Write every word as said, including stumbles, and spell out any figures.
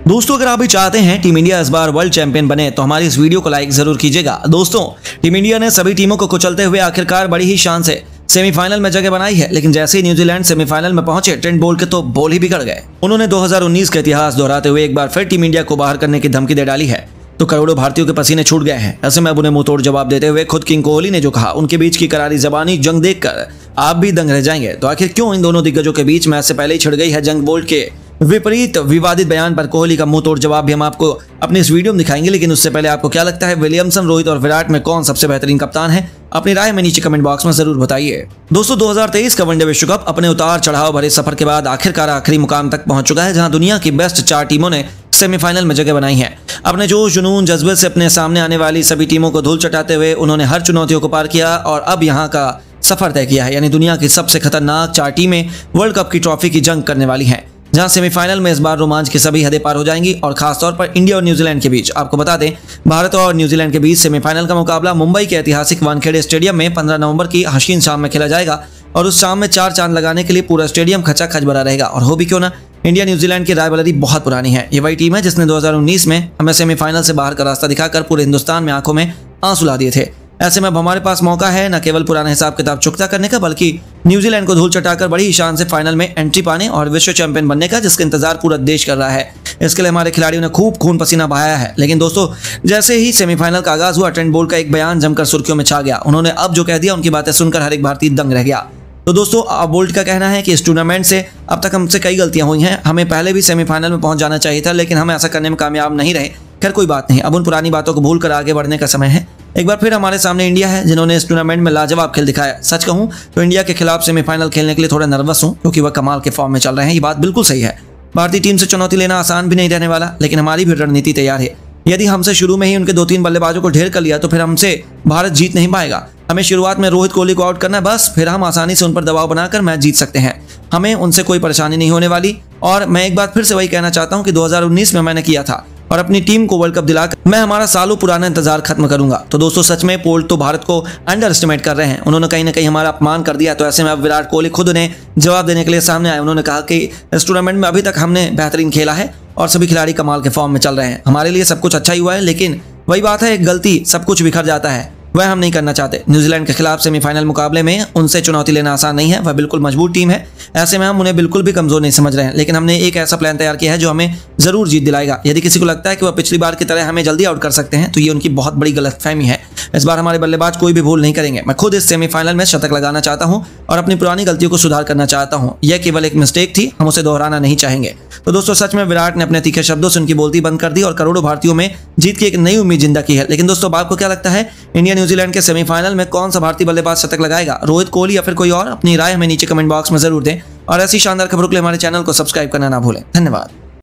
दोस्तों अगर आप भी चाहते हैं टीम इंडिया इस बार वर्ल्ड चैंपियन बने तो हमारी इस वीडियो को लाइक जरूर कीजिएगा। दोस्तों टीम इंडिया ने सभी टीमों को कुचलते हुए आखिरकार बड़ी ही शान से सेमीफाइनल में जगह बनाई है, लेकिन जैसे ही न्यूजीलैंड सेमीफाइनल में पहुंचे ट्रेंट बोल्ट के तो बोल ही बिगड़ गए। उन्होंने दो हज़ार उन्नीस का इतिहास दोहराते हुए एक बार फिर टीम इंडिया को बाहर करने की धमकी दे डाली है, तो करोड़ों भारतीयों के पसीने छूट गए हैं। ऐसे में अब उन्हें मुंहतोड़ जवाब देते हुए खुद किंग कोहली ने जो कहा, उनके बीच की करारी जबानी जंग देखकर आप भी दंग रह जाएंगे। तो आखिर क्यों इन दोनों दिग्गजों के बीच मैच से पहले ही छिड़ गई है जंग? बोल्ट के विपरीत विवादित बयान पर कोहली का मुंह तोड़ जवाब भी हम आपको अपनी इस वीडियो में दिखाएंगे, लेकिन उससे पहले आपको क्या लगता है विलियमसन, रोहित और विराट में कौन सबसे बेहतरीन कप्तान है? अपनी राय में नीचे कमेंट बॉक्स में जरूर बताइए। दोस्तों दो हज़ार तेईस का वनडे विश्व कप अपने उतार चढ़ाव भरे सफर के बाद आखिरकार आखिरी मुकाम तक पहुंच चुका है, जहां दुनिया की बेस्ट चार टीमों ने सेमीफाइनल में जगह बनाई है। अपने जोश, जुनून, जज्बे से अपने सामने आने वाली सभी टीमों को धूल चटाते हुए उन्होंने हर चुनौतियों को पार किया और अब यहाँ का सफर तय किया है। यानी दुनिया की सबसे खतरनाक चार टीमें वर्ल्ड कप की ट्रॉफी की जंग करने वाली हैं, जहां सेमीफाइनल में इस बार रोमांच की सभी हदें पार हो जाएंगी और खासतौर पर इंडिया और न्यूजीलैंड के बीच। आपको बता दें, भारत और न्यूजीलैंड के बीच सेमीफाइनल का मुकाबला मुंबई के ऐतिहासिक वानखेड़े स्टेडियम में पंद्रह नवंबर की हसीन शाम में खेला जाएगा और उस शाम में चार चांद लगाने के लिए पूरा स्टेडियम खचाखच भरा रहेगा। और हो भी क्यों ना, इंडिया न्यूजीलैंड की राइवलरी बहुत पुरानी है। ये वही टीम है जिसने दो हज़ार उन्नीस में हमें सेमीफाइनल से बाहर का रास्ता दिखाकर पूरे हिंदुस्तान में आंखों में आंसू ला दिए थे। ऐसे में अब हमारे पास मौका है न केवल पुराना हिसाब किताब चुकता करने का, बल्कि न्यूजीलैंड को धूल चटाकर बड़ी शान से फाइनल में एंट्री पाने और विश्व चैंपियन बनने का, जिसका इंतजार पूरा देश कर रहा है। इसके लिए हमारे खिलाड़ियों ने खूब खून पसीना बहाया है। लेकिन दोस्तों जैसे ही सेमीफाइनल का आगाज हुआ, ट्रेंट बोल्ट का एक बयान जमकर सुर्खियों में छा गया। उन्होंने अब जो कह दिया, उनकी बातें सुनकर हर एक भारतीय दंग रह गया। तो दोस्तों बोल्ट का कहना है कि इस टूर्नामेंट से अब तक हमसे कई गलतियां हुई हैं, हमें पहले भी सेमीफाइनल में पहुंच जाना चाहिए था, लेकिन हम ऐसा करने में कामयाब नहीं रहे। खैर कोई बात नहीं, अब उन पुरानी बातों को भूल कर आगे बढ़ने का समय है। एक बार फिर हमारे सामने इंडिया है, जिन्होंने इस टूर्नामेंट में लाजवाब खेल दिखाया। सच कहूं तो इंडिया के खिलाफ सेमीफाइनल खेलने के लिए थोड़ा नर्वस हूं, क्योंकि वह कमाल के फॉर्म में चल रहे हैं। ये बात बिल्कुल सही है। भारतीय टीम से चुनौती लेना आसान भी नहीं रहने वाला, लेकिन हमारी भी रणनीति तैयार है। यदि हमसे शुरू में ही उनके दो तीन बल्लेबाजों को ढेर कर लिया तो फिर हमसे भारत जीत नहीं पाएगा। हमें शुरुआत में रोहित कोहली को आउट करना है, बस फिर हम आसानी से उन पर दबाव बनाकर मैच जीत सकते हैं। हमें उनसे कोई परेशानी नहीं होने वाली। और मैं एक बार फिर से वही कहना चाहता हूं कि दो हज़ार उन्नीस में मैंने किया था और अपनी टीम को वर्ल्ड कप दिलाकर मैं हमारा सालों पुराना इंतजार खत्म करूंगा। तो दोस्तों सच में बोल्ट तो भारत को अंडर एस्टिमेट कर रहे हैं। उन्होंने कहीं ना कहीं हमारा अपमान कर दिया। तो ऐसे में अब विराट कोहली खुद उन्हें जवाब देने के लिए सामने आए। उन्होंने कहा कि इस टूर्नामेंट में अभी तक हमने बेहतरीन खेला है और सभी खिलाड़ी कमाल के फॉर्म में चल रहे हैं। हमारे लिए सब कुछ अच्छा ही हुआ है, लेकिन वही बात है, एक गलती सब कुछ बिखर जाता है, वह हम नहीं करना चाहते। न्यूजीलैंड के खिलाफ सेमीफाइनल मुकाबले में उनसे चुनौती लेना आसान नहीं है। वह बिल्कुल मजबूत टीम है। ऐसे में हम उन्हें बिल्कुल भी कमजोर नहीं समझ रहे हैं, लेकिन हमने एक ऐसा प्लान तैयार किया है जो हमें जरूर जीत दिलाएगा। यदि किसी को लगता है कि वह पिछली बार की तरह हमें जल्दी आउट कर सकते हैं, तो ये उनकी बहुत बड़ी गलतफहमी है। इस बार हमारे बल्लेबाज कोई भी भूल नहीं करेंगे। मैं खुद इस सेमीफाइनल में शतक लगाना चाहता हूं और अपनी पुरानी गलतियों को सुधार करना चाहता हूं। यह केवल एक मिस्टेक थी, हम उसे दोहराना नहीं चाहेंगे। तो दोस्तों सच में विराट ने अपने तीखे शब्दों से उनकी बोलती बंद कर दी और करोड़ों भारतीयों में जीत की एक नई उम्मीद जिंदा की है। लेकिन दोस्तों आपको क्या लगता है, इंडिया न्यूजीलैंड के सेमीफाइनल में कौन सा भारतीय बल्लेबाज शतक लगाएगा? रोहित कोहली या फिर कोई और? अपनी राय हमें नीचे कमेंट बॉक्स में जरूर दें और ऐसी शानदार खबरों के लिए हमारे चैनल को सब्सक्राइब करना ना भूलें। धन्यवाद।